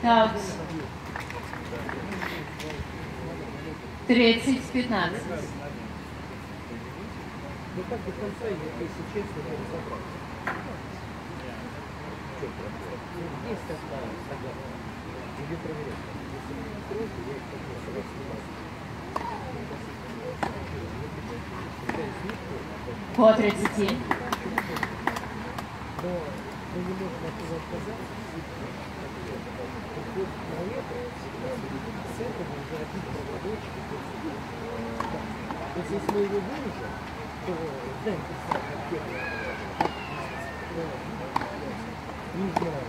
Аут. 30-15. Ну как до конца, если честно, не разобрался. Есть такая загадка. Или проверять. Если не откроете, я их такой сразу снимаю. По 30. Но мы не можем от этого отказаться. Вот на это с этого уже один проводочек. Вот если мы его выложим, то дай писать, как первый. Не знаю.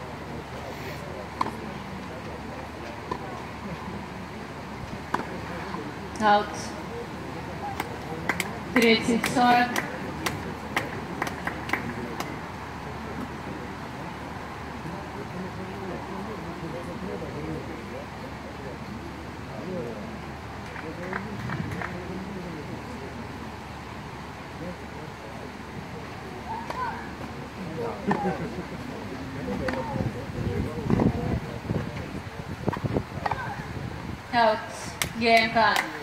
Аут. 30-40. Out. Game time.